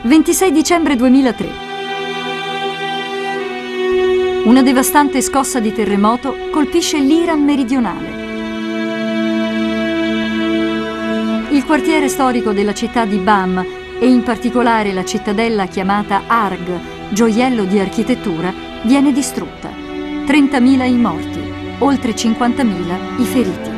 26 dicembre 2003. Una devastante scossa di terremoto colpisce l'Iran meridionale. Il quartiere storico della città di Bam e in particolare la cittadella chiamata Arg, gioiello di architettura, viene distrutta. 30.000 i morti, oltre 50.000 i feriti.